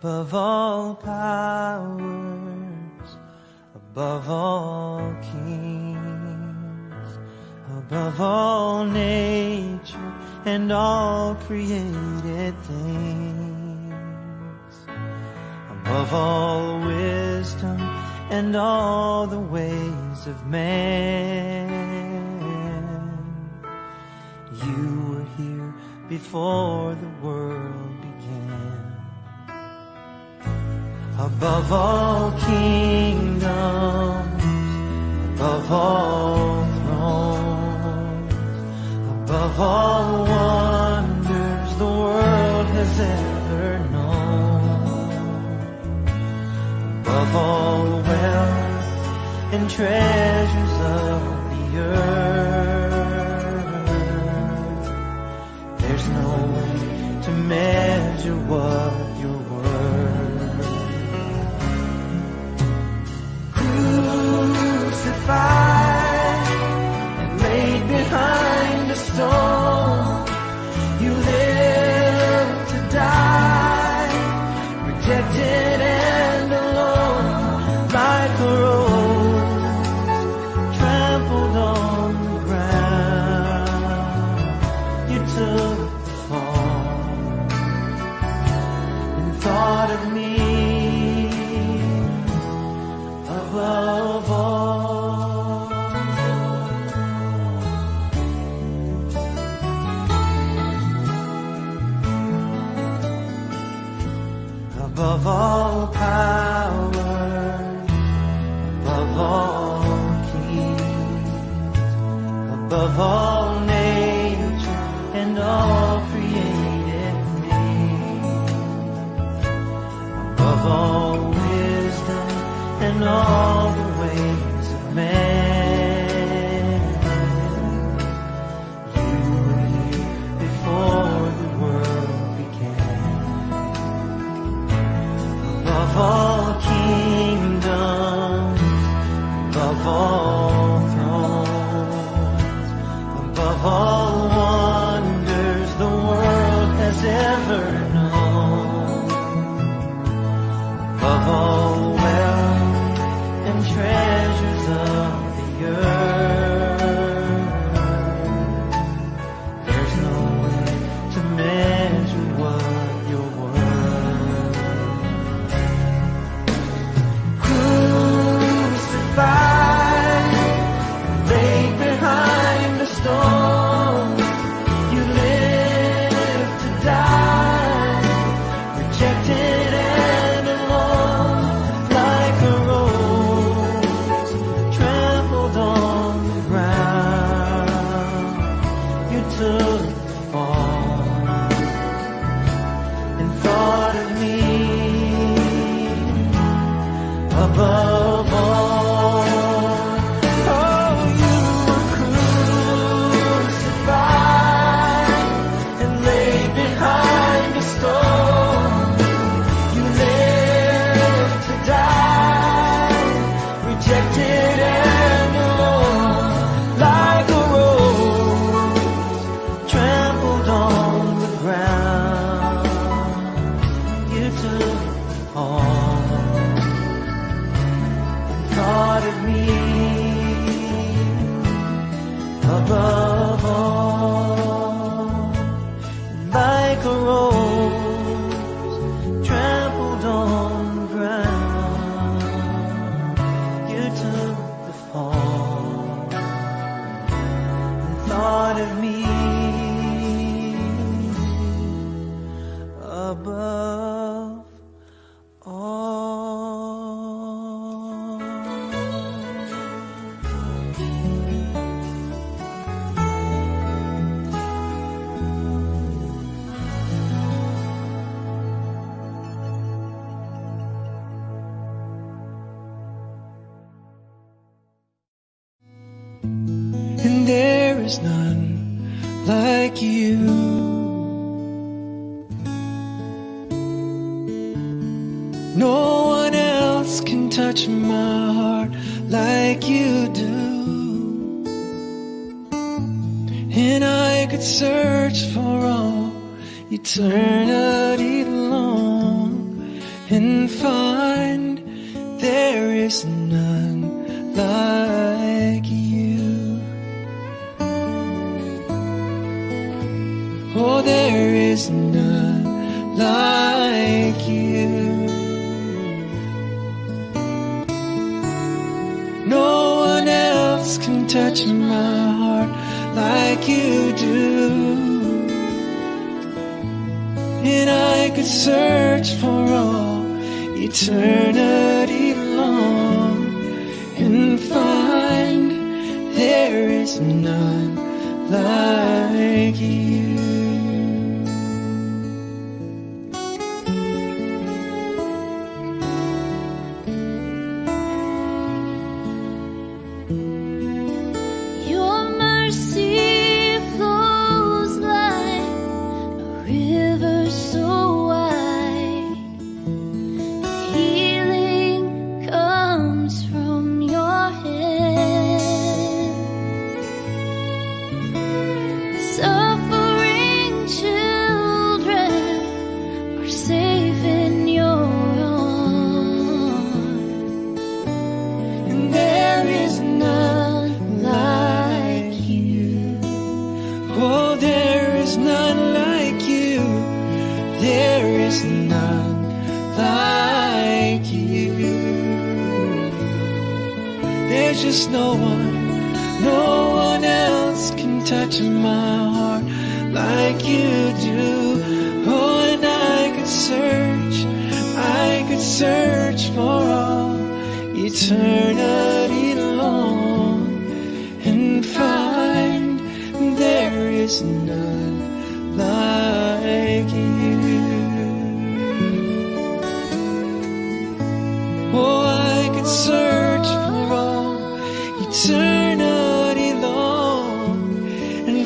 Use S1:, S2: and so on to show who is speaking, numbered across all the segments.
S1: above all powers, above all kings, above all nature and all created things, above all wisdom and all the ways of man. You were here before the world began. Above all kingdoms, above all thrones, above all wonders the world has ever known, above all wealth and treasures of the earth, there's no way to measure what you're worth. Crucified and laid behind a stone, you lived to die, rejected and alone, like a rose trampled on the ground. You took the fall and thought of me above all. Above all powers, above all kings, above all nature and all created things, above all wisdom and all the ways of man. You were here before the world began. Above all kingdoms, above all thrones, above all wonders the world has ever known, above all wealth and treasures of the earth, there's no way to measure what you're worth. Crucified, laid behind a stone, you lived to die, rejected and alone, like a rose trampled on the ground. You took the fall and thought of me above all. Oh, you were crucified and laid behind a stone. You lived to die, rejected and alone, like a rose trampled on the ground. You took the fall and thought of me above all, like a rose trampled on the ground. You took the fall and thought of me above all. And there is none like you. No one else can touch my heart like you do. And I could search for all eternity long and find there is none like you. Oh, there is none like you. No one else can touch my heart like you do. And I could search for all eternity long and find there is none like you. Just no one else can touch my heart like you do. Oh, and I could search for all eternity long and find there is none like you. Oh, I could search for all eternity long and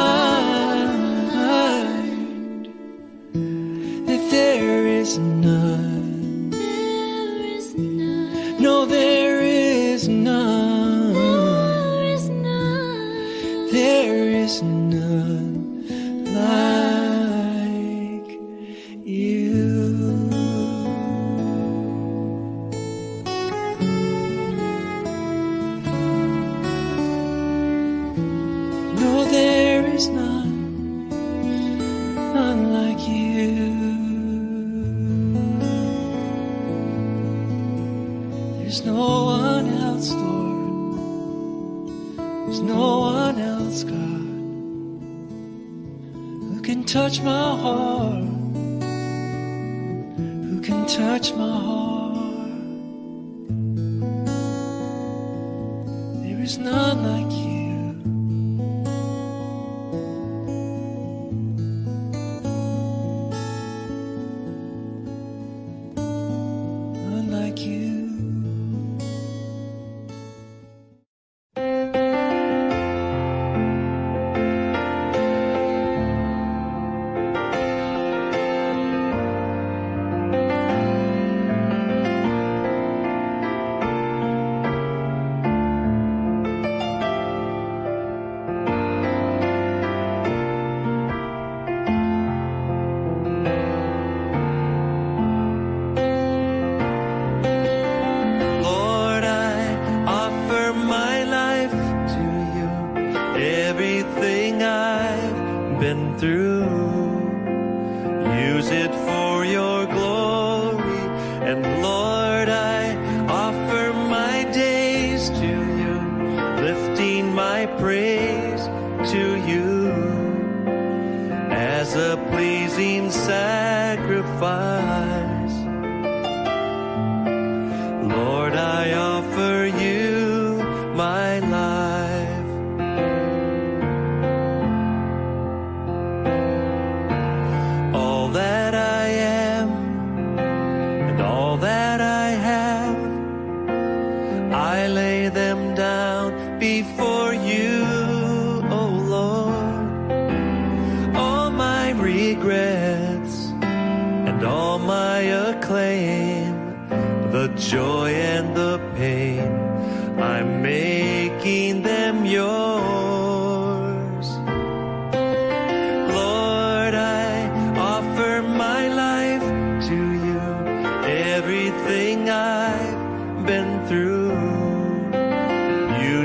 S1: find that there is none. There is none. No, there is none. There is none. There is none like you. None like you. There's no one else, Lord. There's no one else, God, who can touch my heart, who can touch my heart. There is none like you.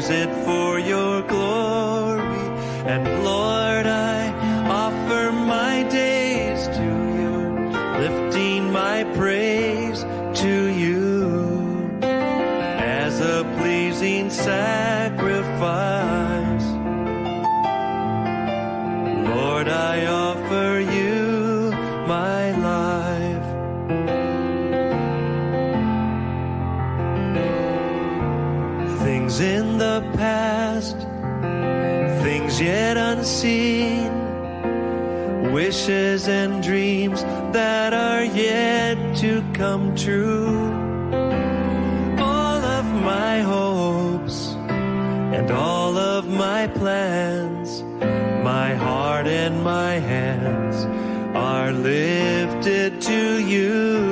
S1: use it for your glory. And Lord, I offer my days to you, lifting my praise to you as a pleasing sacrifice. Lord, I offer you my life. Things in the past, things yet unseen, wishes and dreams that are yet to come true. All of my hopes and all of my plans, my heart and my hands are lifted to you.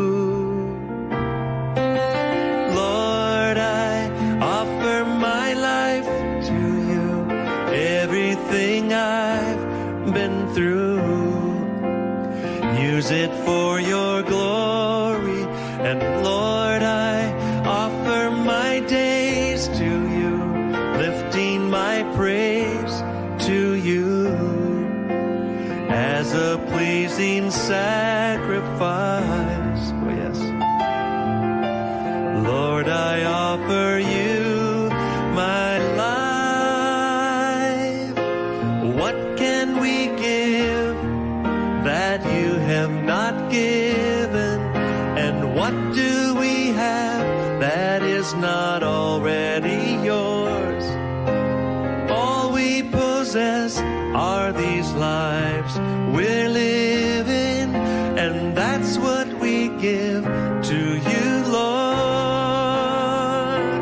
S1: Lord, I offer my life to you, everything I've been through. Use it for your glory. And Lord, I offer my days to you, lifting my praise to you as a pleasing sacrifice. Oh yes. Lord, I offer you my life. What can we give that you have not given? And what do we have that is not already yours? All we possess are these lives we're living, and that's what we give to you, Lord.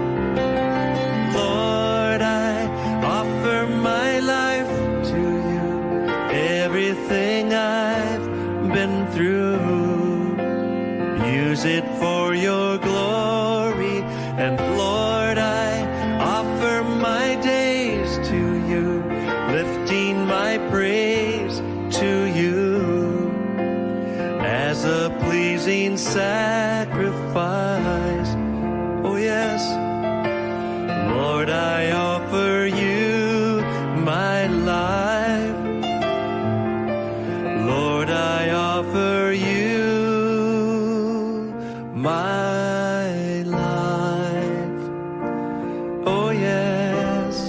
S1: Lord, I offer my life to you, everything I've been through. Use it for your glory. And Lord, I offer my days to you, lifting my praise to you as a pleasing sacrifice. Oh yes. Lord, I offer you my life. Lord, I offer you my life. Oh yes.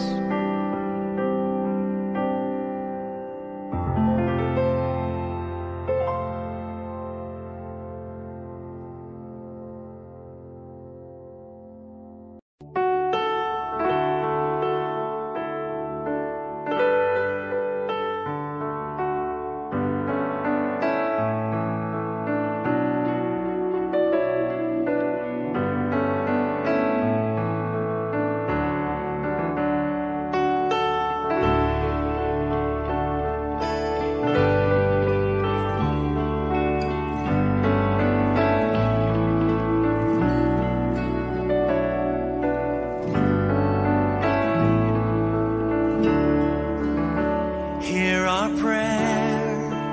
S1: Hear our prayer.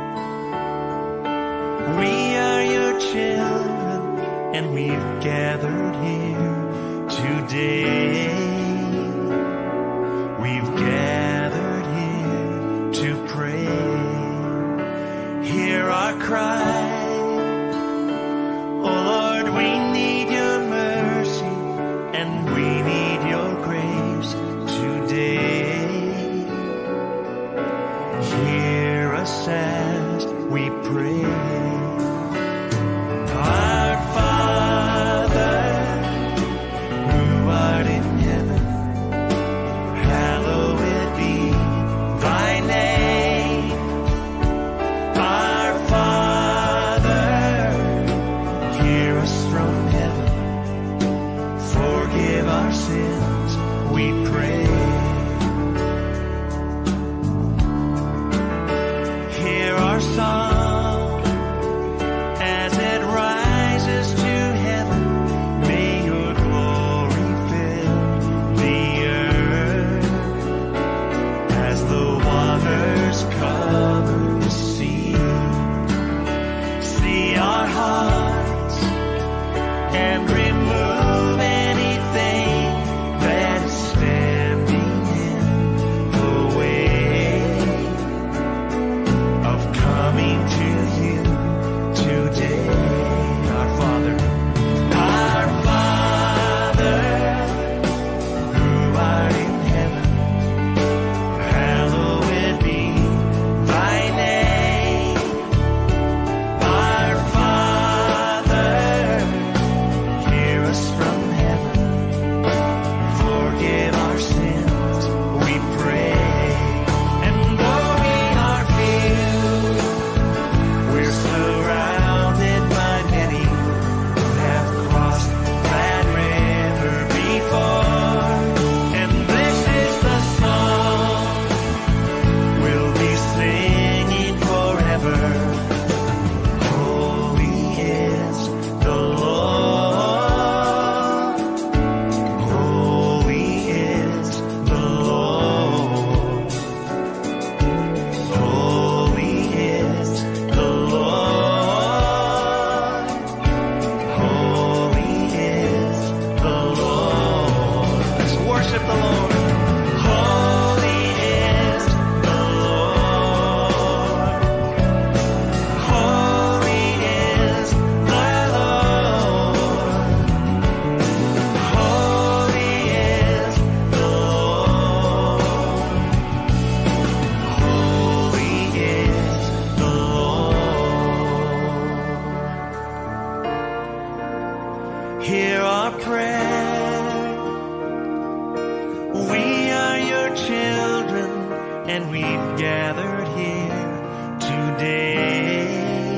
S1: We are your children, and we've gathered here today. We've gathered here to pray. Hear our cry. Oh Lord, we need your mercy, and we need your grace today. Hear us as we pray. Our Father, who art in heaven, worship the Lord. Holy is the Lord. Holy is the Lord. Holy is the Lord. Holy is the Lord. Hear our prayer. We are your children, and we've gathered here today.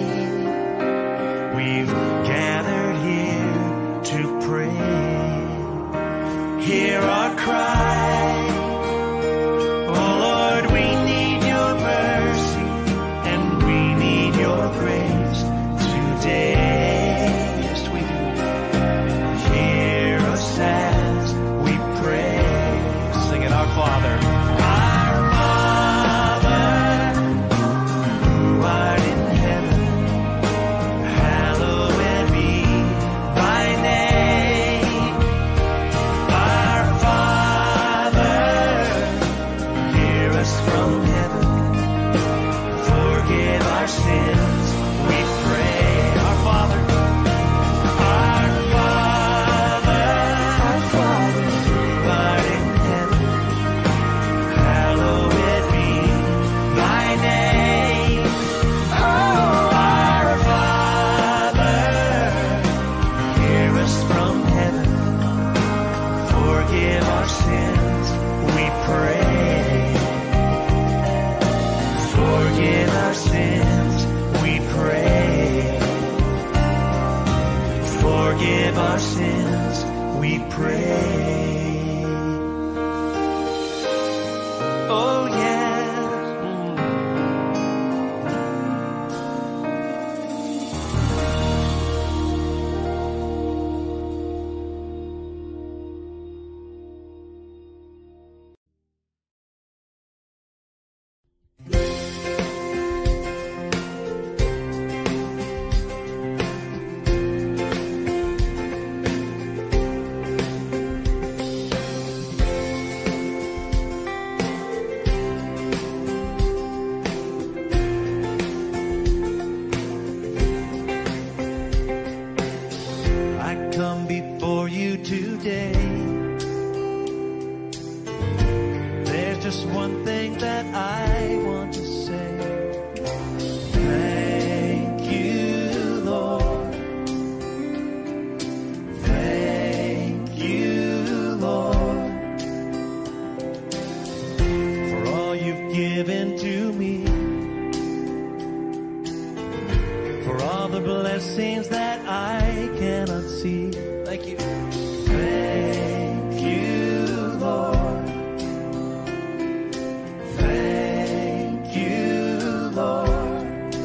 S1: We've gathered here to pray. Hear our cry. Oh Lord, we need your mercy, and we need your grace today. Yes, we do. Hear us as we pray. Sing it, our Father. Our Father, who art in heaven, hallowed be thy name. Our Father, hear us from heaven, forgive our sins, we pray. Our Father, our Father, who art in heaven, hallowed be thy name. Oh, our Father, hear us from heaven, forgive our sins, we pray. Forgive our sins, we pray. Forgive our sins, we pray. Oh, yes. I come before you today. There's just one thing that I want to say. Thank you, Lord. Thank you, Lord, for all you've given to me, for all the blessings that I cannot see. Thank you. Thank you, Lord. Thank you, Lord.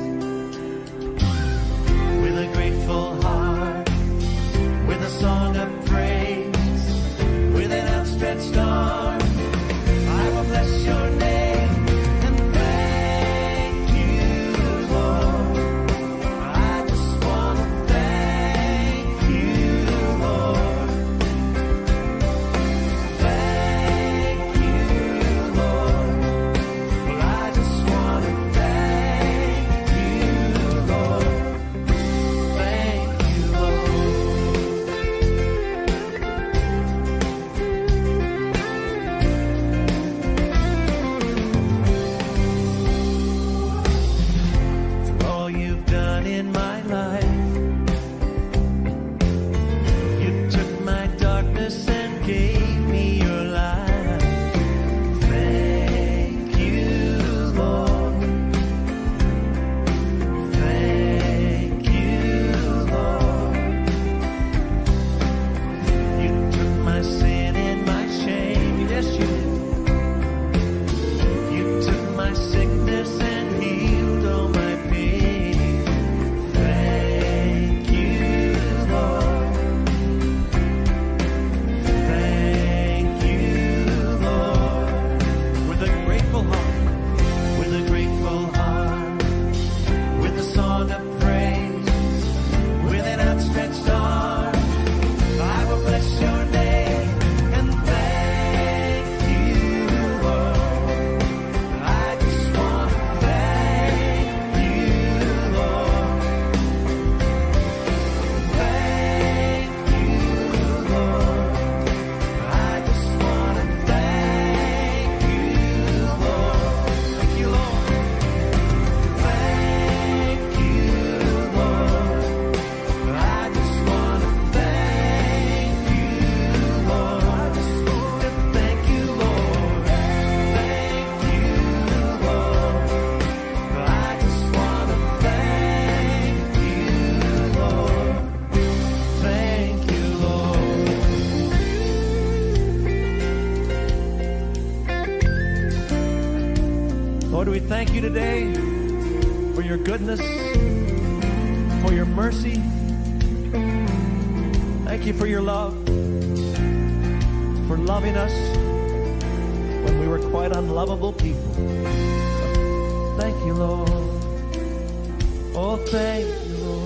S1: With a grateful heart, with a song of praise, with an outstretched arm, I will bless your name and thank you, Lord. I just want to thank you, Lord. Thank you, Lord. Well, I just want to thank you, Lord. Thank you, Lord. For all you've done in my life, you took my darkness and gave me your light. Thank you, Lord. Thank you, Lord. You took my sin and my shame. Yes, you did. You took my sickness and healed all my pain. Thank you, Lord. Thank you, Lord. With a grateful heart, with a grateful heart, with a song of praise, with an outstretched arm, I will bless your name and thank Lord, we thank you today for your goodness, for your mercy. Thank you for your love, for loving us when we were quite unlovable people. Thank you, Lord. Oh, thank you, Lord.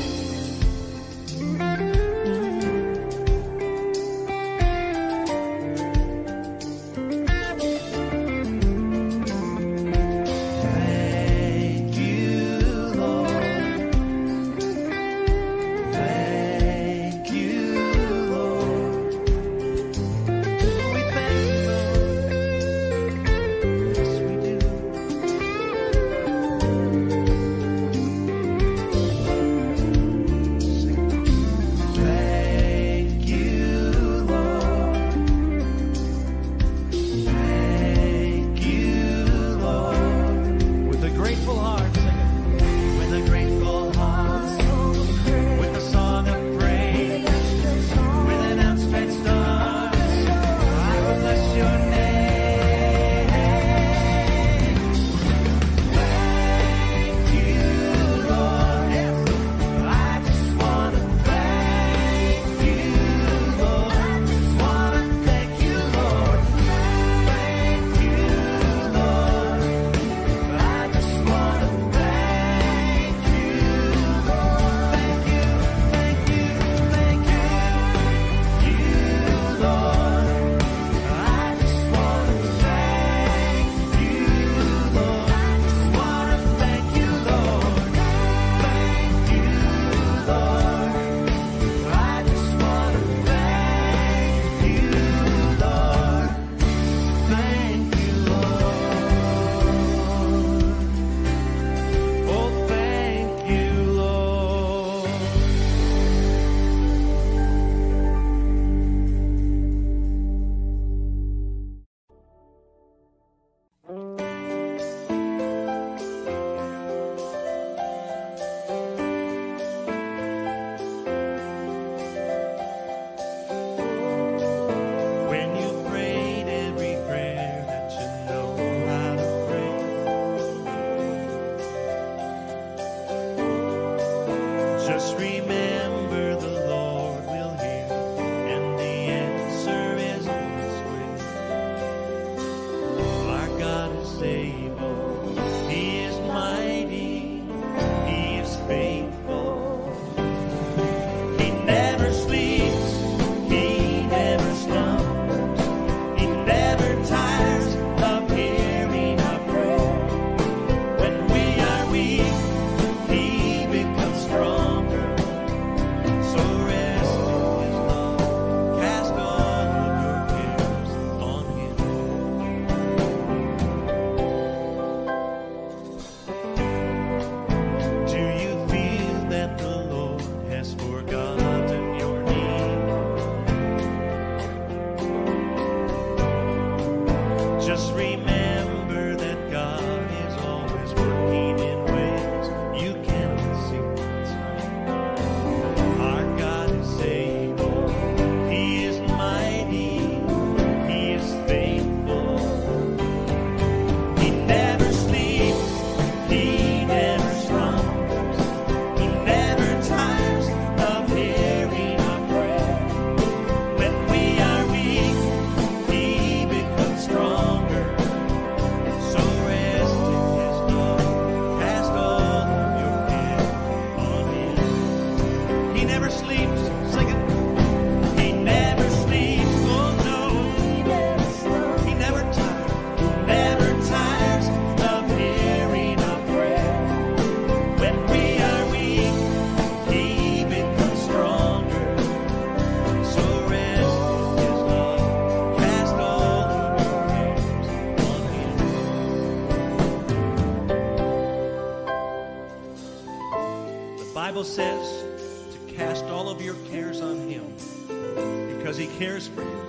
S1: Bible says to cast all of your cares on him because he cares for you.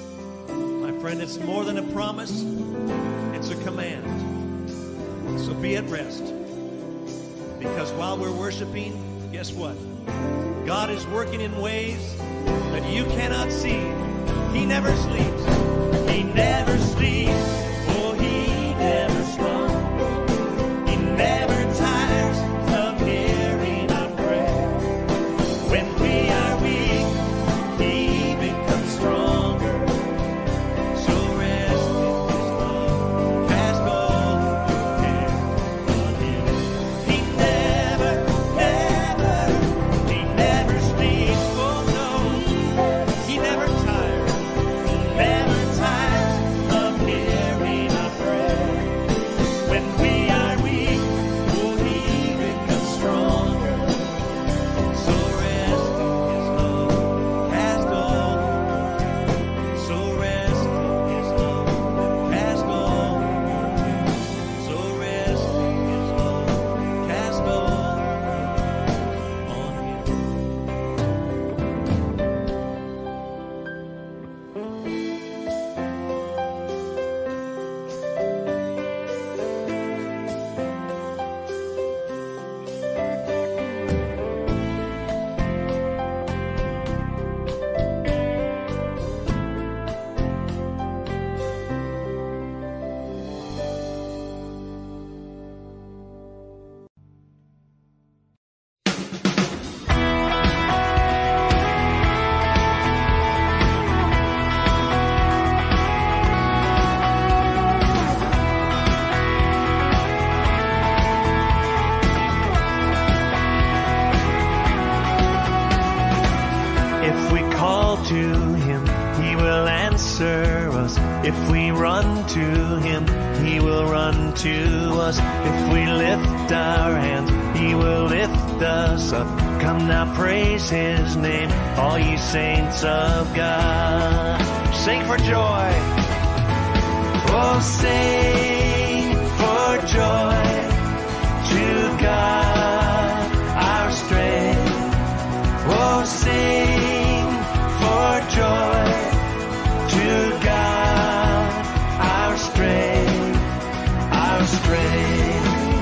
S1: My friend, it's more than a promise, it's a command. So be at rest, because while we're worshiping, guess what? God is working in ways that you cannot see. He never sleeps. He never sleeps. Oh, he never slumbers. If we run to him, he will run to us. If we lift our hands, he will lift us up. Come now, praise his name, all you saints of God. Sing for joy. Oh, sing for joy to God, our strength. Oh, sing for joy to God, our strength, our strength.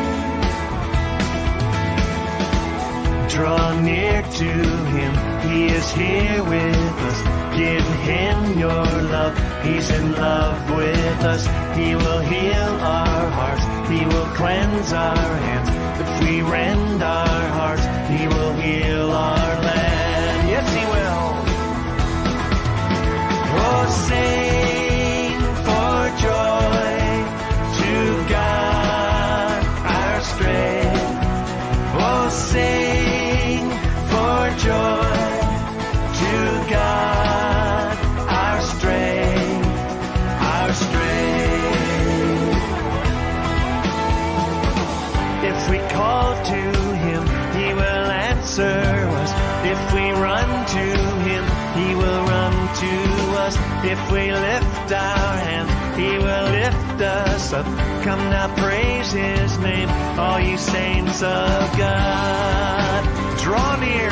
S1: Draw near to him, he is here with us. Give him your love, he's in love with us. He will heal our hearts, he will cleanse our hands. If we rend our hearts, he will heal our land. Yes, he will. Oh, sing for joy to God, our strength. Oh, sing for joy to God, our strength, our strength. If we call to him, he will answer us. If we run to him, he will run to us. If we lift our hands, he will lift us up. Come now, praise his name, all you saints of God. Draw near.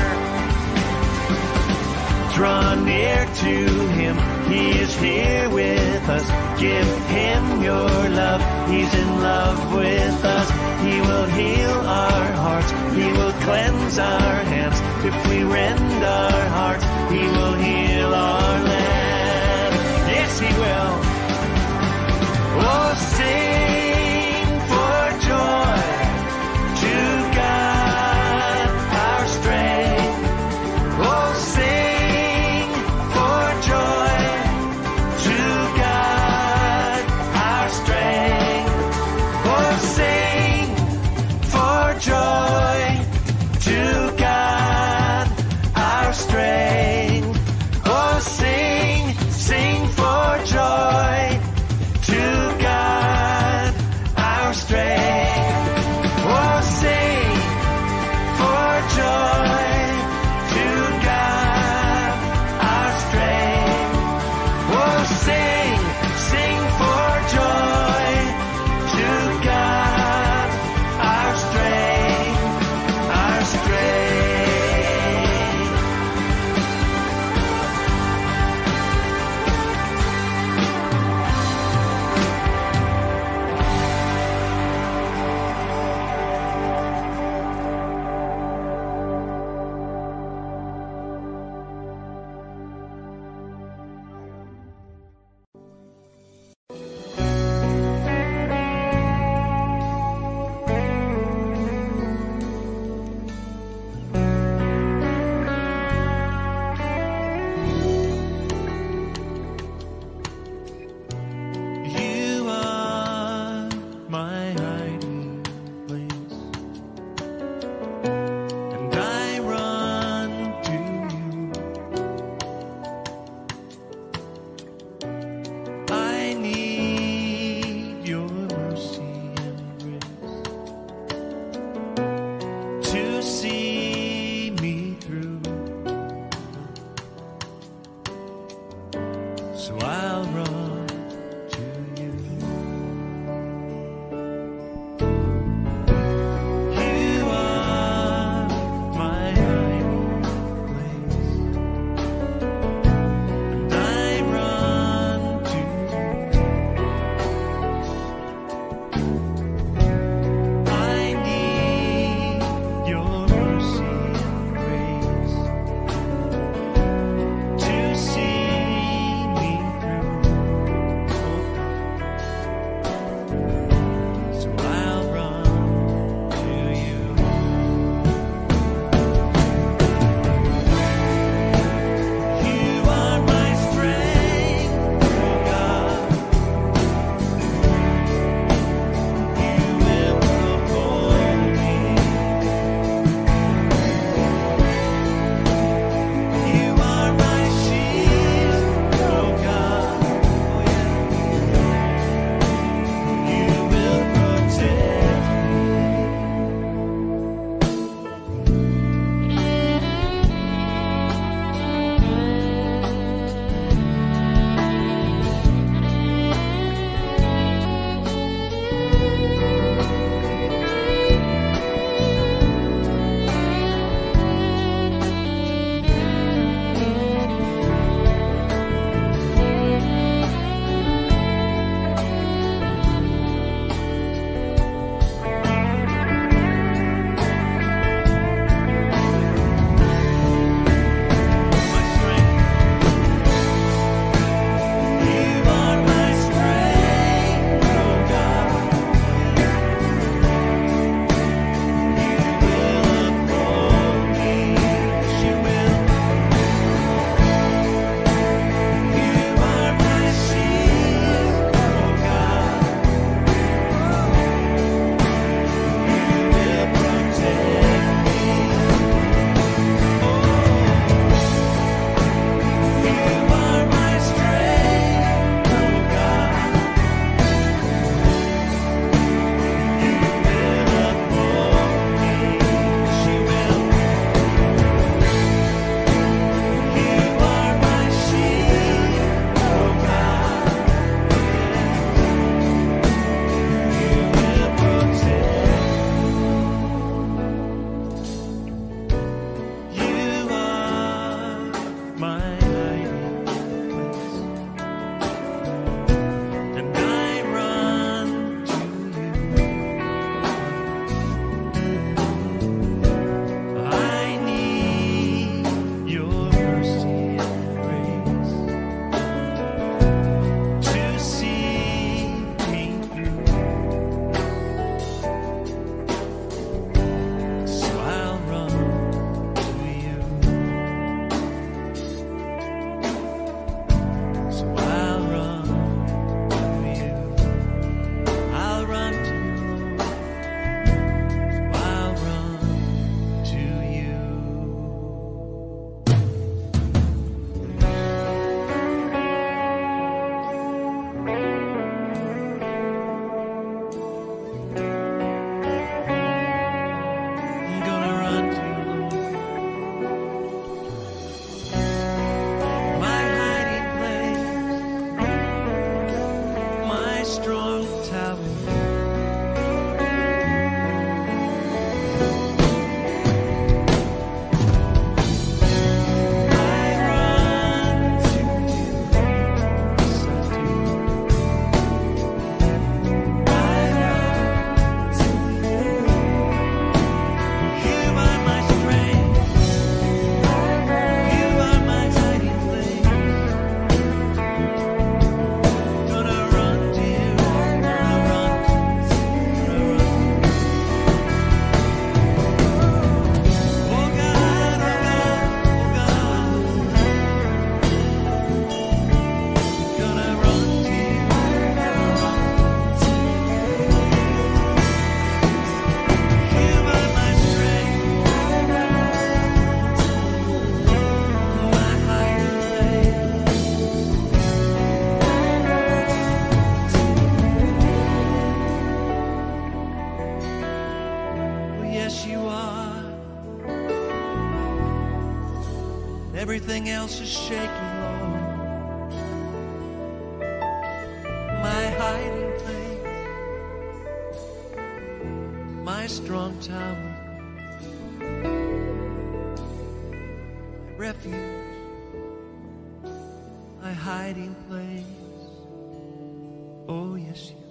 S1: Draw near to him, he is here with us. Give him your love, he's in love with us. He will heal our hearts, he will cleanse our hands. If we rend our hearts, he will heal our land. Yes, he will. Oh, sing for joy to God, our strength. Oh, sing for joy to God, our strength. Oh, sing for joy to God, our strength. Oh, sing everything else is shaking, Lord. My hiding place, my strong tower, my refuge, my hiding place. Oh, yes, you.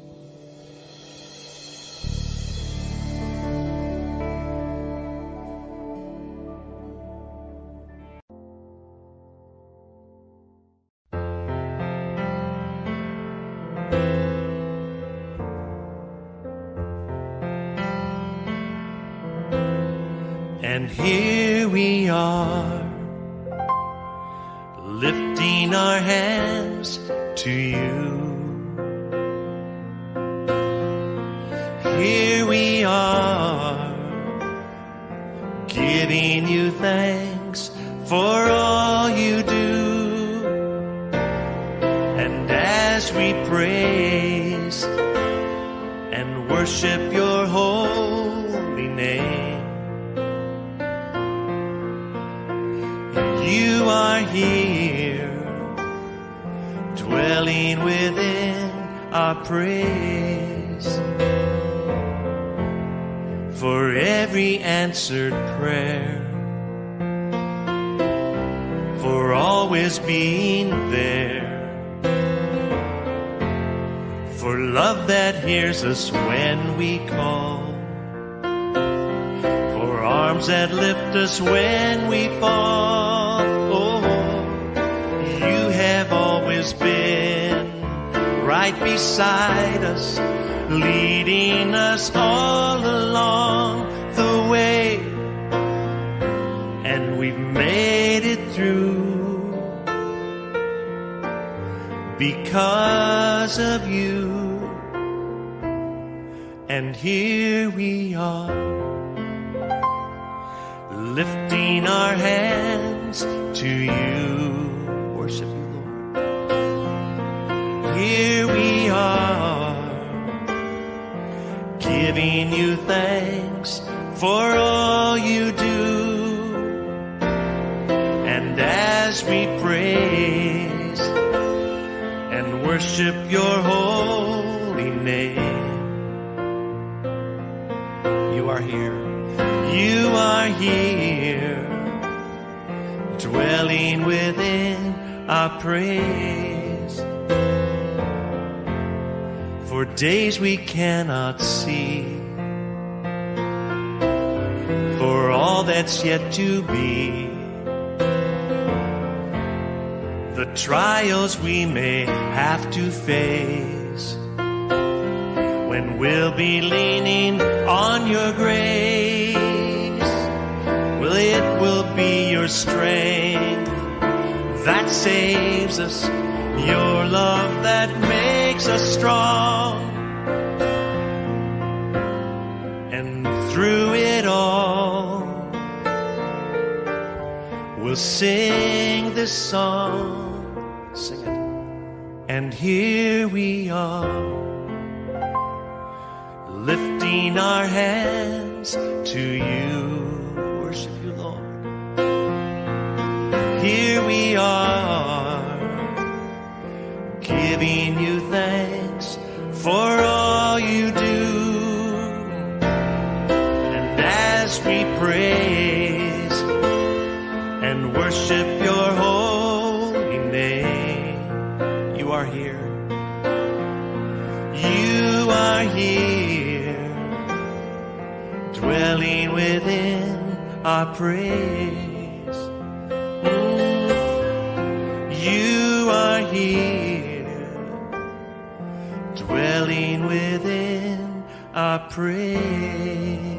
S1: And here we are, lifting our hands to you. Here we are, giving you thanks for all you do. And as we praise and worship your holy name, you are here, dwelling within our praise. For every answered prayer, for always being there, for love that hears us when we call, for arms that lift us when we fall. Oh, you have always been right beside us, leading us all along the way, and we've made it through because of you. And here we are, lifting our hands to you. Worship you, Lord. Here we are, giving you thanks for all you do. And as we praise and worship your holy name, you are here. You are here, dwelling within our praise. For days we cannot see, for all that's yet to be, the trials we may have to face, when we'll be leaning on your grace. Well, it will be your strength that saves us, your love that makes us strong. And through it all, we'll sing this song. Sing it. And here we are, lifting our hands to you. Worship you, Lord. Here we are, giving you thanks for all you do. And as we praise and worship your holy name, you are here. You are here, dwelling within our praise. You are here, dwelling within our praise.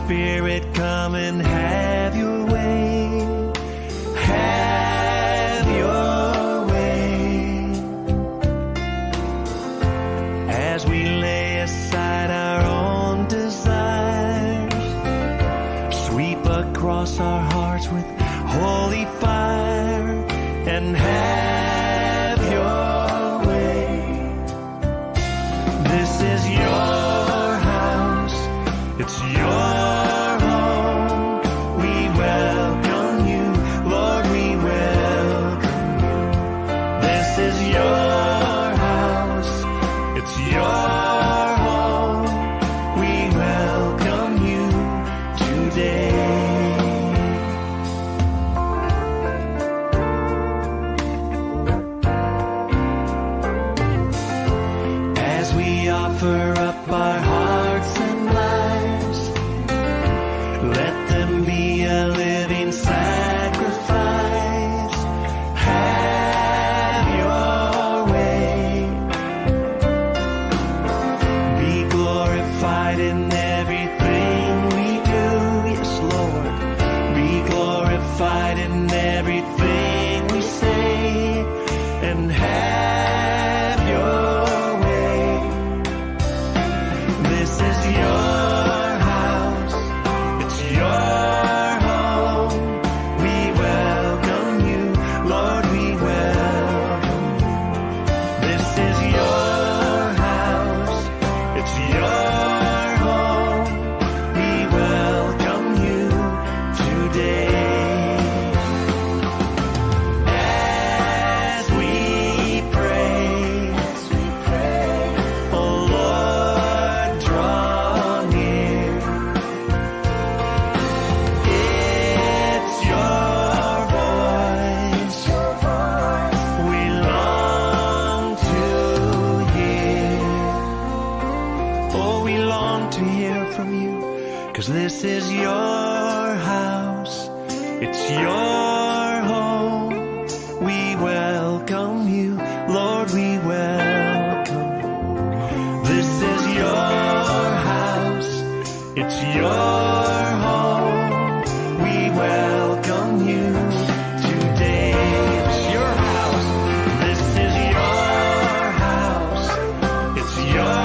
S1: Spirit, come and have your way. Have your way. As we lay aside our own desires, sweep across our hearts with holy fire and have your way. This is your house, it's your home. We welcome you, Lord, we welcome you. This is your house, it's your home. We welcome you today. Offer up our hearts and lives. Let them be a living sacrifice. Have your way. Be glorified in everything we do. Yes, Lord. Be glorified in everything we say. And have your this is your house, it's your home. We welcome you, Lord, we welcome you. This is your house, it's your home. We welcome you today. It's your house, this is your house, it's your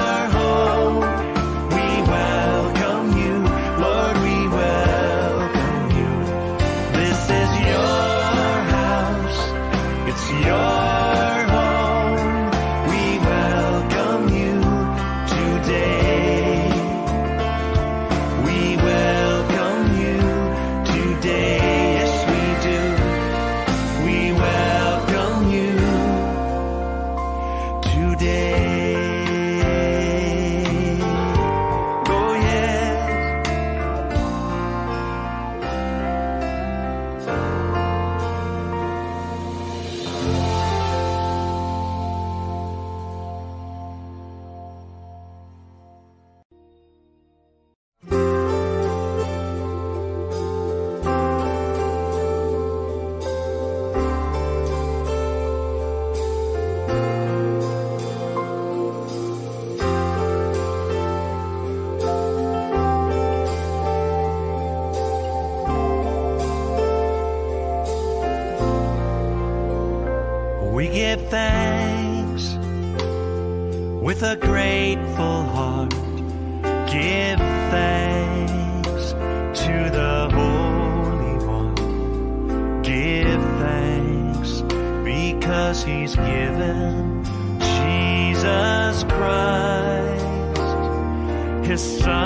S1: thanks with a grateful heart. Give thanks to the Holy One. Give thanks because He's given Jesus Christ, His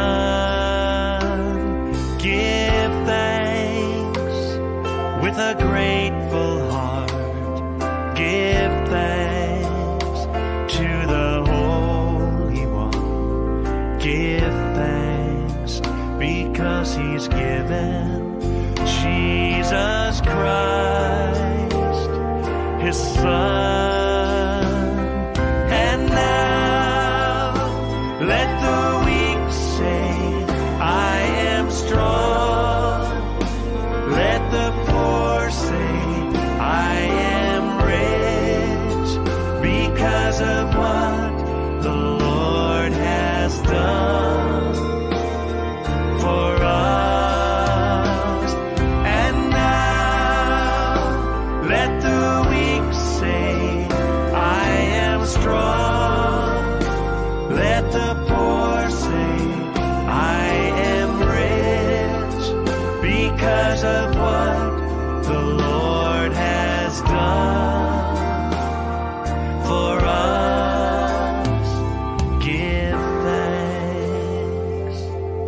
S1: Son. Give thanks with a grateful heart. Give thanks to the Holy One. Give thanks because He's given Jesus Christ, His Son. And now let the weak say, I am strong. Let the poor say, I am rich because of what the Lord has done for the Lord has done for us. Give thanks.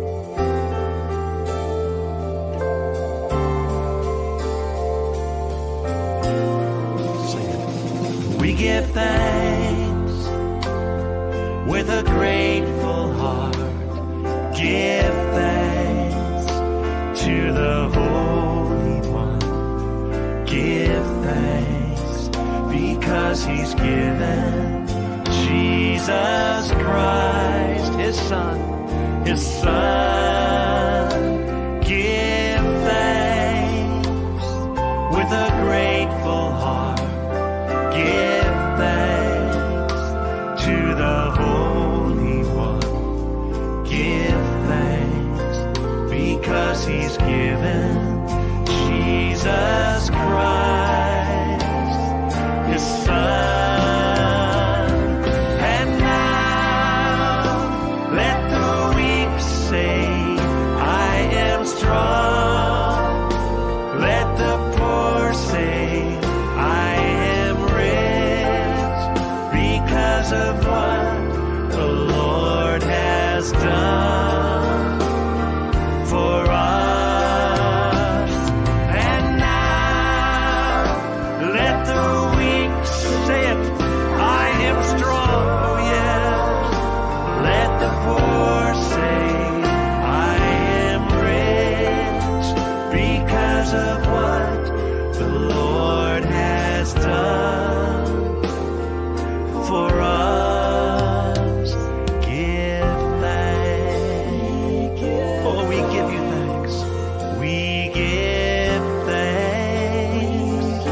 S1: Sing it. We give thanks with a grateful heart. Give thanks to the Holy One. Give thanks because He's given Jesus Christ, His Son, His Son. Give thanks with a grateful heart. Give thanks to the Holy One. Give thanks because He's given Jesus Christ, His Son. And now let the weak say, I am strong. Let the poor say, I am rich because of what the Lord has done for us. And now let the weak say it, I am strong, oh yes. Let the poor say, I am rich because of what the Lord has done for us. Give thanks. Oh, we give you thanks. We give thanks.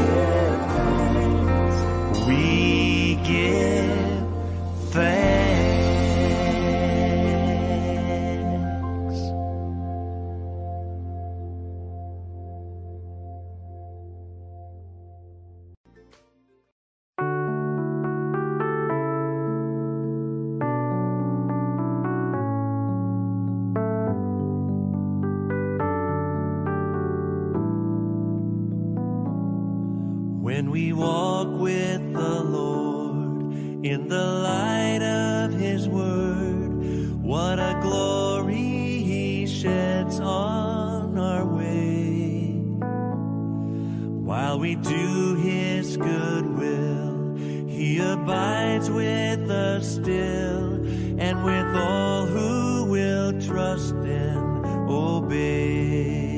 S1: We give thanks. When we walk with the Lord in the light of His word, what a glory He sheds on our way. While we do His good will, He abides with us still, and with all who will trust and obey.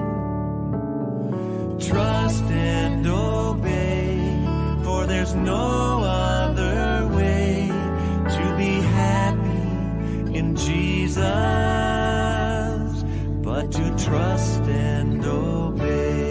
S1: Trust and obey, for there's no other way to be happy in Jesus but to trust and obey.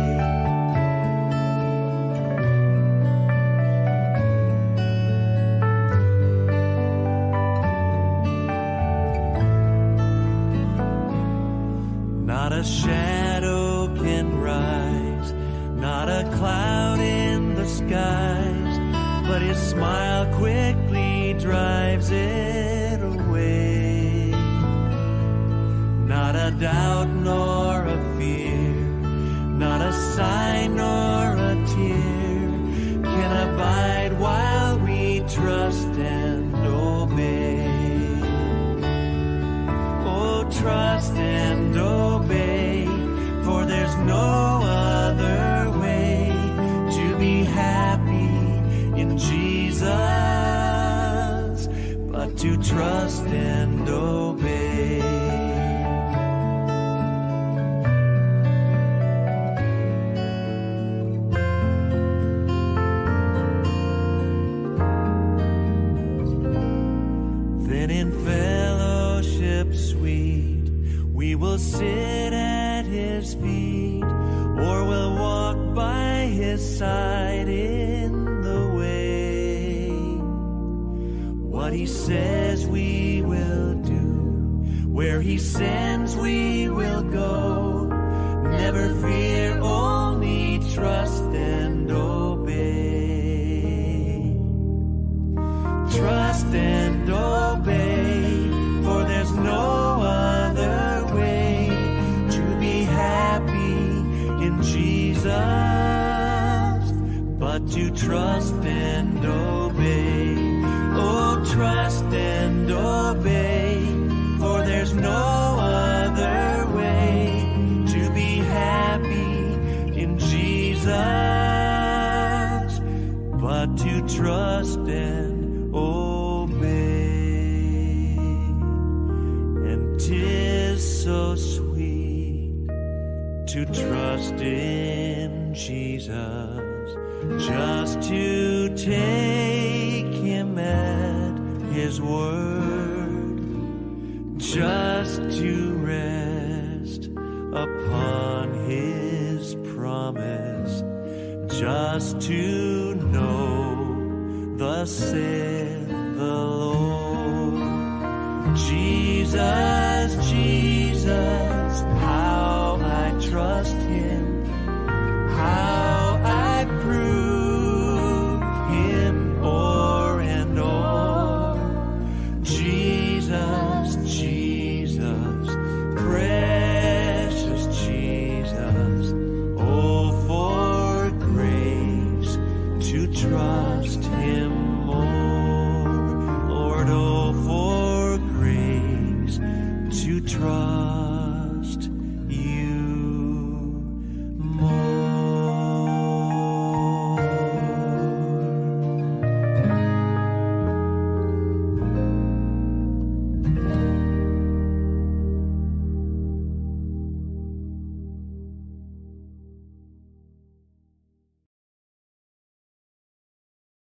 S1: Not a shadow can rise, not a cloud in the skies, but His smile quickly drives it away. Not a doubt nor a fear, not a sign nor a tear can abide while we trust and obey. Oh, trust and obey, for there's no other way to be happy in Jesus but to trust and obey. Then in fellowship sweet we will sit at His feet, or we'll walk by His side in the way. What He says we will do, where He sends we will go. Never fear, only trust and obey. Trust and obey, for there's no other way to be happy in Jesus trust and obey. Oh, trust and obey, for there's no other way to be happy in Jesus but to trust and obey. And 'tis so sweet to trust in Jesus, just to take him at his word, just to rest upon his promise, just to know thus saith the Lord. Jesus, Jesus, how I trust him, how I prove him o'er and o'er. Jesus, Jesus, precious Jesus, oh, for grace to trust him more. Lord, oh, for grace to trust